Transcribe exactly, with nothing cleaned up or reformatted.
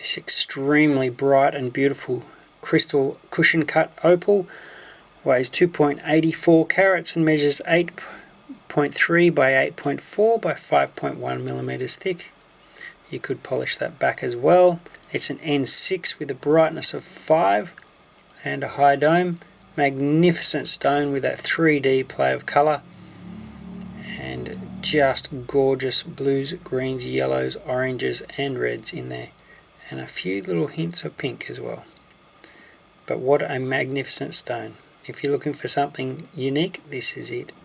This extremely bright and beautiful crystal cushion cut opal weighs two point eight four carats and measures eight point three by eight point four by five point one millimeters thick. You could polish that back as well. It's an N six with a brightness of five and a high dome. Magnificent stone with that three D play of colour, and just gorgeous blues, greens, yellows, oranges and reds in there, and a few little hints of pink as well. But what a magnificent stone. If you're looking for something unique, this is it.